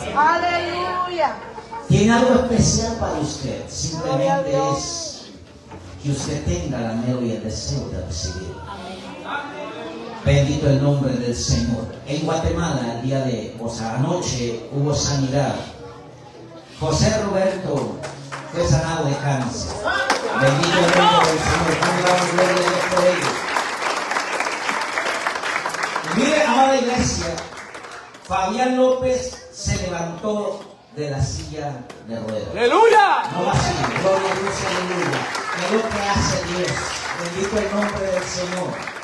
Aleluya. Tiene algo especial para usted. Simplemente es que usted tenga el anhelo y el deseo de recibirlo. Bendito el nombre del Señor. En Guatemala, el día de, anoche hubo sanidad. José Roberto fue sanado de cáncer. Bendito el nombre del Señor. Damos gloria a Dios por ello. Mire, amada iglesia, Fabián López se levantó de la silla de ruedas. ¡Aleluya! No así, gloria a Dios, aleluya. Es lo que hace Dios. Bendito el nombre del Señor.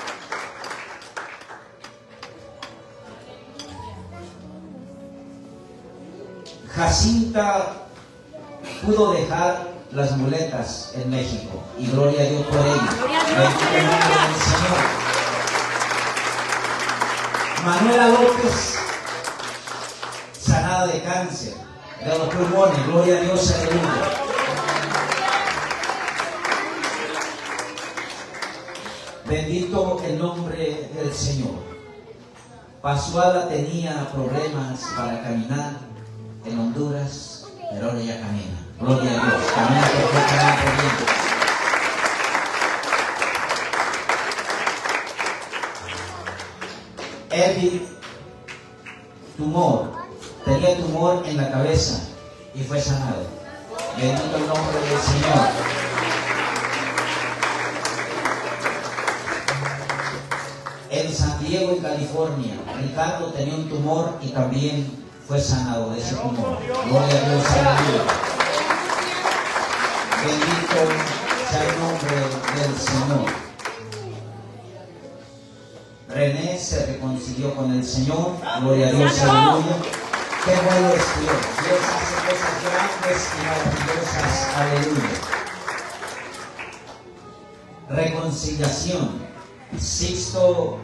Jacinta pudo dejar las muletas en México y gloria a Dios por ello. Bendito el nombre del Señor. Manuela López, sanada de cáncer de los pulmones, gloria a Dios, aleluya. Bendito el nombre del Señor. Pasuala tenía problemas para caminar en Honduras, pero ahora ya camina. Gloria a Dios, camina perfectamente bien. Eddie, tenía tumor en la cabeza y fue sanado. Bendito el nombre del Señor. En San Diego, en California, Ricardo tenía un tumor y también fue sanado de ese tumor. Gloria a Dios, aleluya. Bendito sea el nombre del Señor. René se reconcilió con el Señor. Gloria a Dios, aleluya. Qué bueno es Dios. Dios hace cosas grandes y maravillosas. Aleluya. Reconciliación. Sixto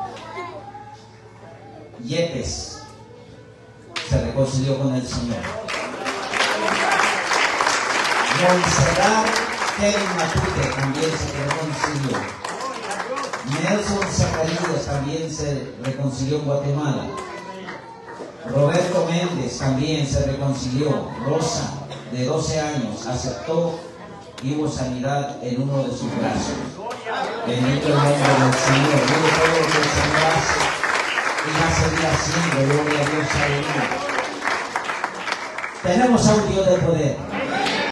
Yepes se reconcilió con el Señor. Montserrat Kevin Matute también se reconcilió. Nelson Zacarías también se reconcilió en Guatemala. Roberto Méndez también se reconcilió. Rosa, de 12 años, aceptó y hubo sanidad en uno de sus brazos. Bendito el nombre del Señor. Mire todo lo que el Señor hace y va a seguir haciendo. Gloria a Dios, aleluya. Tenemos audio de poder.